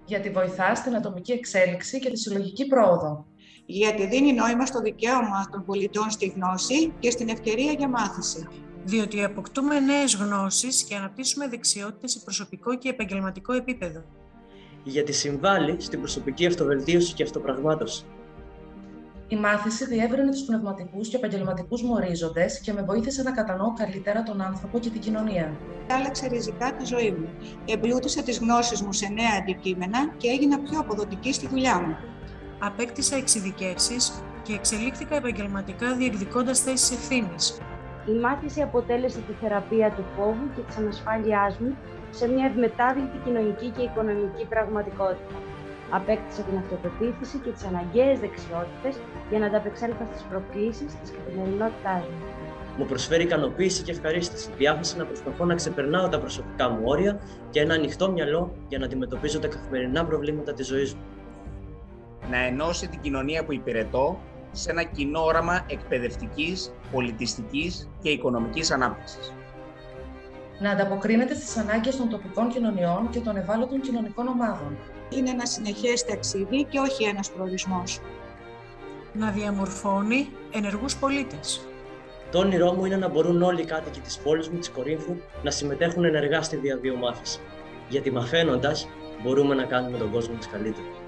Γιατί βοηθά στην ατομική εξέλιξη και τη συλλογική πρόοδο. Γιατί δίνει νόημα στο δικαίωμα των πολιτών στη γνώση και στην ευκαιρία για μάθηση. Διότι αποκτούμε νέες γνώσεις και αναπτύσσουμε δεξιότητες σε προσωπικό και επαγγελματικό επίπεδο. Γιατί συμβάλλει στην προσωπική αυτοβελτίωση και αυτοπραγμάτωση. Η μάθηση διεύρυνε τους πνευματικούς και επαγγελματικούς μου ορίζοντες και με βοήθησε να κατανοώ καλύτερα τον άνθρωπο και την κοινωνία. Άλλαξε ριζικά τη ζωή μου. Εμπλούτησε τις γνώσεις μου σε νέα αντικείμενα και έγινα πιο αποδοτική στη δουλειά μου. Απέκτησα εξειδικεύσεις και εξελίχθηκα επαγγελματικά διεκδικώντας θέσεις ευθύνης. Η μάθηση αποτέλεσε τη θεραπεία του φόβου και της ανασφάλειάς μου σε μια ευμετάβλητη κοινωνική και οικονομική πραγματικότητα. Απέκτησα την αυτοπεποίθηση και τις αναγκαίες δεξιότητες για να ανταπεξέλθω στις προκλήσεις της καθημερινότητάς μου. Μου προσφέρει ικανοποίηση και ευχαρίστηση, διάθεση να προσπαθώ να ξεπερνάω τα προσωπικά μου όρια και ένα ανοιχτό μυαλό για να αντιμετωπίζω τα καθημερινά προβλήματα της ζωής μου. Να ενώσει την κοινωνία που υπηρετώ σε ένα κοινό όραμα εκπαιδευτικής, πολιτιστικής και οικονομικής ανάπτυξης. Να ανταποκρίνεται στις ανάγκες των τοπικών κοινωνιών και των ευάλωτων κοινωνικών ομάδων. Είναι ένα συνεχές ταξίδι και όχι ένας προορισμός. Να διαμορφώνει ενεργούς πολίτες. Το όνειρό μου είναι να μπορούν όλοι οι κάτοικοι της πόλης μου, της Κορίνθου, να συμμετέχουν ενεργά στη διαβίου μάθηση. Γιατί μαθαίνοντας, μπορούμε να κάνουμε τον κόσμο μας καλύτερο.